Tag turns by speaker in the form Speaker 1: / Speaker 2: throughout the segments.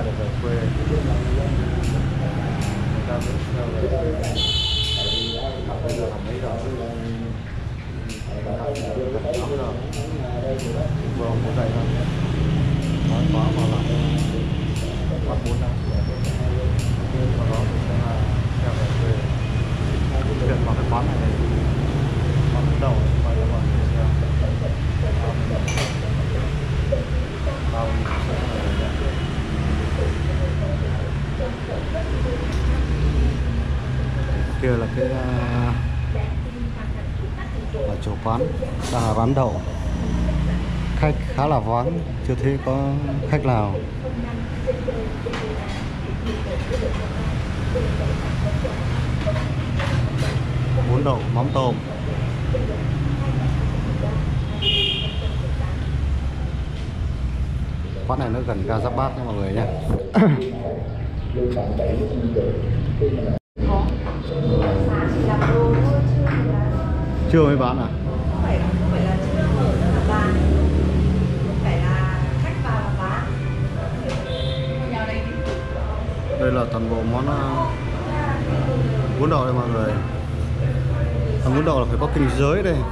Speaker 1: được về quê, người ta vẫn theo về quê. Bây giờ là mấy giờ? Gần 8 giờ. Vừa muốn dậy thôi. Nói quá mà làm bắt 4 năm. Sau đó mình sẽ theo về quê. Chuyện vào cái quán này này, quán đứng đầu mà các bạn xem. Bao nhiêu sẽ kia là cái ở chỗ quán đang là bán đậu, khách khá là vắng, chưa thấy có khách nào. Bún đậu mắm tôm. Quán này nó gần ga Giáp Bát nha mọi người nhé. Chưa mới bán à?
Speaker 2: Không phải là chưa mở ra là bán, không phải là khách vào là bán.
Speaker 1: Đây là toàn bộ món bún đậu đây mọi người. Bún đậu là phải có kinh giới đây.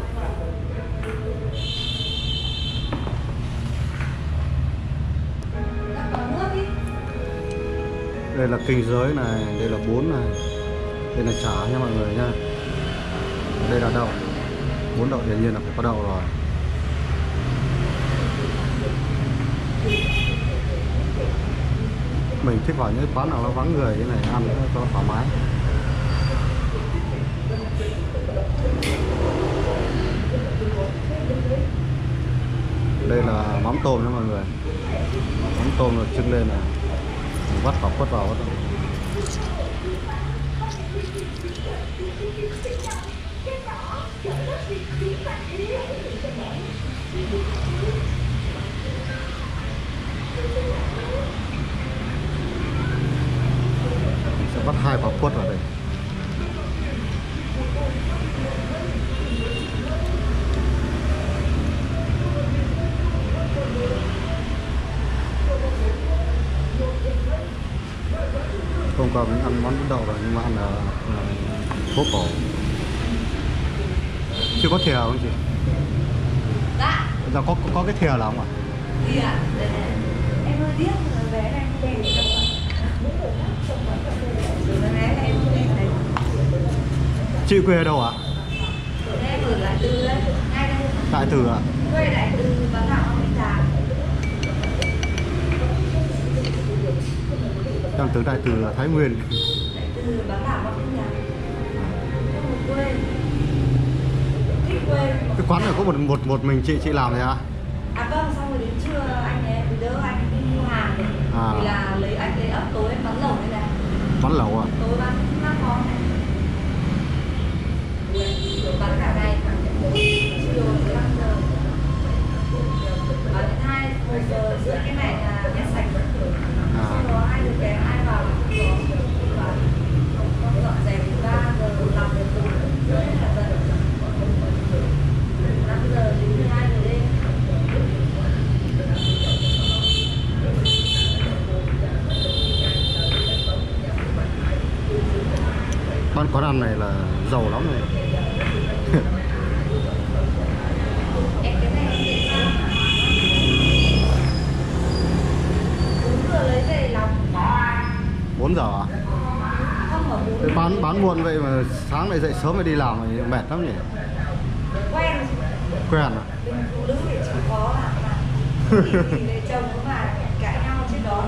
Speaker 1: Đây là kinh giới này, đây là bún này, đây là chả nha mọi người nha. Đây là đậu, bún đậu hiển nhiên là phải có đậu rồi. Mình thích vào những quán nào nó vắng người như này ăn cho thoải mái. Đây là mắm tôm nha mọi người. Mắm tôm là trưng lên này, vắt vào quất vào. Sẽ bắt 2 quả quất vào đây. Hôm qua mình ăn món bún đậu rồi nhưng mà ăn ở phố cổ. Chưa có thìa không chị?
Speaker 2: Dạ.
Speaker 1: Giờ có cái thìa là không ạ?
Speaker 2: Thìa, em hơi tiếc vé này không đèn gì đâu ạ. Vé này em không đèn đấy.
Speaker 1: Chị quê ở đâu ạ?
Speaker 2: Em ở Đại Từ đấy, ngay đây.
Speaker 1: Đại Từ ạ?
Speaker 2: Quê Đại Từ bán đảo Minh Trà.
Speaker 1: Em từ Đại Từ là Thái Nguyên.
Speaker 2: Đại Từ bán đảo Minh Trà. Quê. Thích quê.
Speaker 1: Cái quán này có một mình chị làm rồi ạ?
Speaker 2: À vâng, xong rồi đến trưa anh ấy đỡ anh đi mua hàng này. Thì là anh lấy ấp tối em bán lẩu đây này.
Speaker 1: Bán lẩu à?
Speaker 2: Tối bán 5 món này. Bán cả ngày, chiều 15 giờ. Bán đến 1 giờ rưỡi cái này là hết sạch. Sau đó 2 giờ kém ai vào dọn dẹp 3 giờ làm được rưỡi là dậy. 5 giờ đến 12 giờ đêm.
Speaker 1: Quán ăn này là giàu lắm rồi.
Speaker 2: Em cái này em để sao? 4 giờ lấy về lòng.
Speaker 1: 4 giờ à?
Speaker 2: Không ở 4 giờ.
Speaker 1: Bán muộn vậy mà sáng lại dậy sớm mới đi làm thì mệt lắm nhỉ?
Speaker 2: Quen.
Speaker 1: Quen à?
Speaker 2: Mình phụ nữ thì chỉ có là thì để chồng mà cãi nhau trên đó.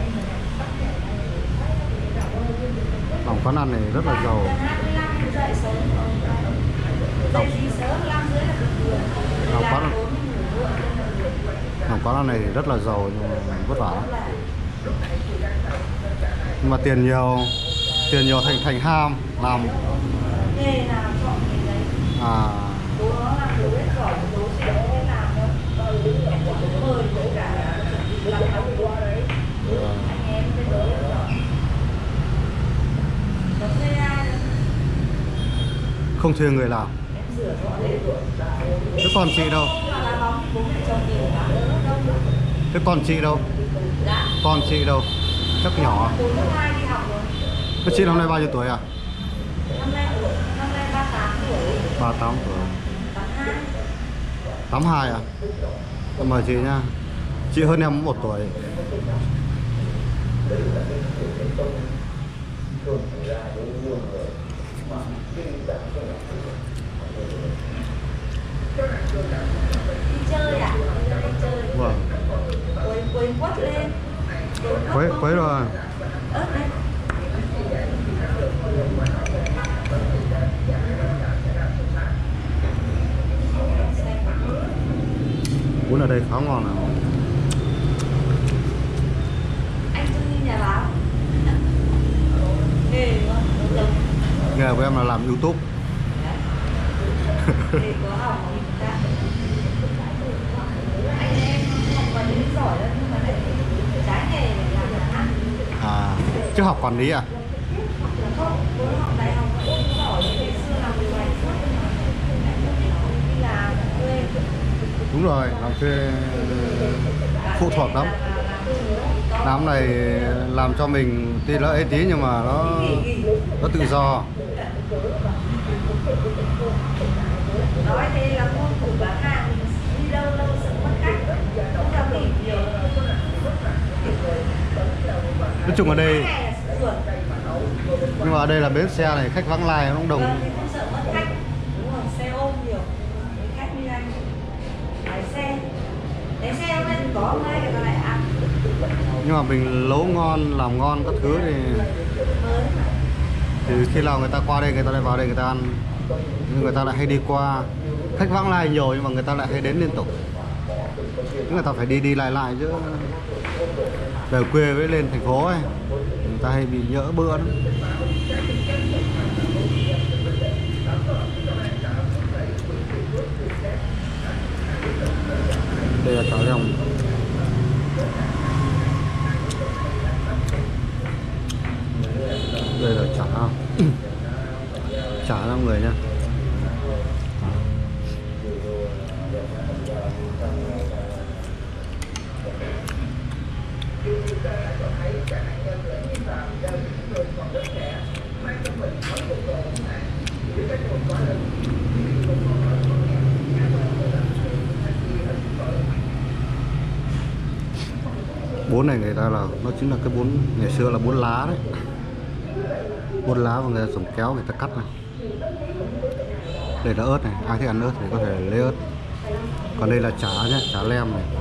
Speaker 1: Quán ăn này rất là giàu.
Speaker 2: Gần 25 dậy sớm rồi. Dậy gì sớm 5 rưỡi là được rồi.
Speaker 1: Quán ăn này rất là giàu nhưng mà vất vả lắm. Nhưng mà tiền nhiều thành ham làm.
Speaker 2: Nghề nào chọn nghề đấy. Bố nó làm đồ hết giỏi, bố sẽ không làm đâu. Em chọn bố mời bố cả làm ăn qua đấy. Anh em bên đó hết giỏi. Nó thuê ai nữa?
Speaker 1: Không thuê người làm.
Speaker 2: Em rửa dọn hết rồi.
Speaker 1: Thế còn chị đâu?
Speaker 2: Là bóng bố mẹ chồng nhiều quá.
Speaker 1: Thế còn chị đâu?
Speaker 2: Dạ.
Speaker 1: Còn chị đâu? Chắc nhỏ.
Speaker 2: 4 lớp 2 đi học rồi.
Speaker 1: Các chị năm nay bao nhiêu tuổi à?
Speaker 2: Năm nay 38 tuổi.
Speaker 1: 38 tuổi.
Speaker 2: 82.
Speaker 1: 82 à? Em mời chị nha. Chị hơn em 1 tuổi.
Speaker 2: Đi chơi à? Đi chơi.
Speaker 1: Vâng.
Speaker 2: Quên quất lên.
Speaker 1: Quấy rồi.
Speaker 2: Ớt đây.
Speaker 1: Bún ở đây khá ngon nào.
Speaker 2: Anh Trung đi nhà báo. Nghề quá.
Speaker 1: Nghề của em là làm YouTube.
Speaker 2: Nghề có học ta. Anh em học quản lý giỏi lắm nhưng mà lại trái nghề để làm nhà hát.
Speaker 1: À, chứ học quản lý à?
Speaker 2: Không, bố học đại học cũng giỏi, ngày xưa làm điều hành suốt nhưng mà đi làm thuê.
Speaker 1: Đúng rồi, làm thuê phụ thuộc lắm. Làm này làm cho mình tuy là ế tí nhưng mà nó tự do.
Speaker 2: Nói thế là mua củ bán hàng đi đâu lâu sợ mất khách, không dám nghỉ nhiều.
Speaker 1: Nói chung ở đây, nhưng mà ở đây là bến xe này, khách vắng lai nó cũng đông.
Speaker 2: Vâng, thì không sợ mất khách. Đúng rồi, xe ôm nhiều. Khách như anh lái xe hôm nay có hôm nay người ta lại ăn.
Speaker 1: Nhưng mà mình nấu ngon, làm ngon các thứ thì khi nào người ta qua đây người ta lại vào đây người ta ăn. Nhưng người ta lại hay đi qua. Khách vắng lai nhiều nhưng mà người ta lại hay đến liên tục. Nhưng người ta phải đi lại chứ. Về quê với lên thành phố ấy, người ta hay bị nhỡ bữa đó. Đây là cháo lòng. Đây là chả chả cho người nha. Bún này người ta là nó chính là cái bún ngày xưa là bún lá đấy. Bún lá và người ta dùng kéo người ta cắt này. Đây là ớt này, ai thích ăn ớt thì có thể lấy ớt. Còn đây là chả nhé, chả lem này.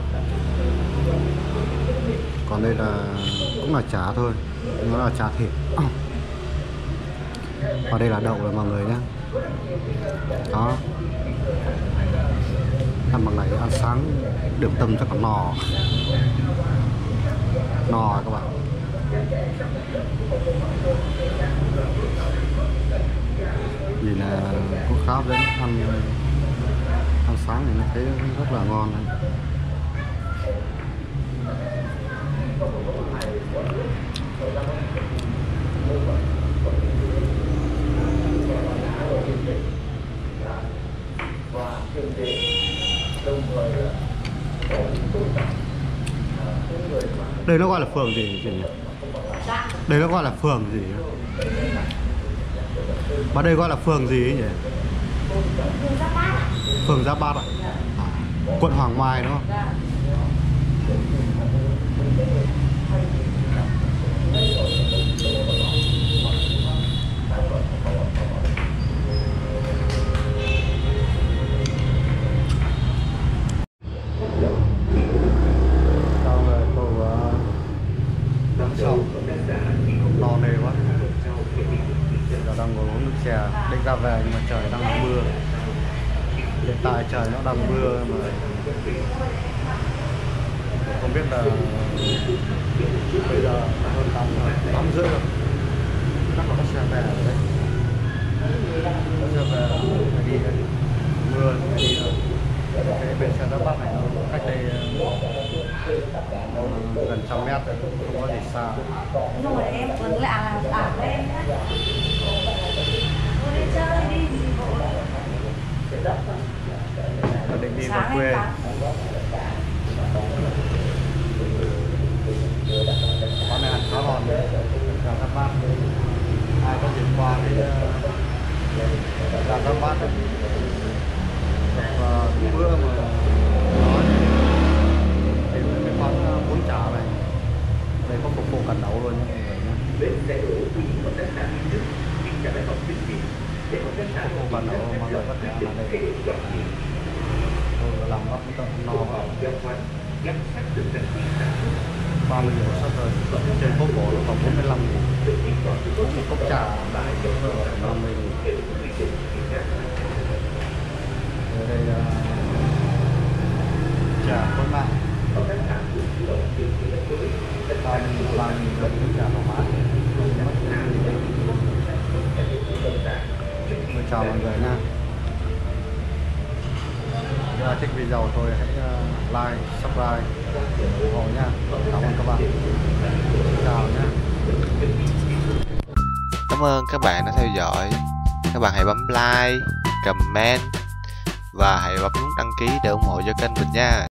Speaker 1: Còn đây là cũng là chả thôi, nó là chả thịt. Và đây là đậu rồi mọi người nhé. Đó. Ăn bằng này ăn sáng điểm tâm cho còn no. No các bạn. Nhìn là cũng khá hấp dẫn, ăn sáng thì nó thấy rất là ngon đấy. Đây nó gọi là phường gì nhỉ? Đây nó gọi là phường gì? Mà đây gọi là phường gì ấy nhỉ? Phường Giáp Bát à? Quận Hoàng Mai đúng không? No nề quá. Giờ đang ngồi uống nước chè, định ra về nhưng mà trời đang mưa. Hiện tại trời nó đang mưa mà không biết là bây giờ hơn 8 rưỡi rồi. Chắc là có xe về rồi đấy. Có xe về phải đi đấy. Mưa phải đi rồi. Cái bến xe Giáp Bát này nó cách đây gần 100 mét rồi, không có gì xa.
Speaker 2: Rồi em vẫn là của em đấy. Thôi đi chơi đi gì vội.
Speaker 1: Định đi vào quê. Con này ăn khá ngon. mà đây tôi làm bắp cũng tận no quá 30 nghìn một suất rồi, trên phố cổ nó còn 45.000, uống một cốc trà đại 50.000. Ở đây trà con mạng 3.000 đồng nước trà thoải mái. Tôi chào mọi người nha. Nếu ai thích video tôi hãy like, subscribe, ủng hộ nha. Cảm ơn các bạn. Chào nha.
Speaker 3: Cảm ơn các bạn đã theo dõi. Các bạn hãy bấm like, comment và hãy bấm nút đăng ký để ủng hộ cho kênh mình nha.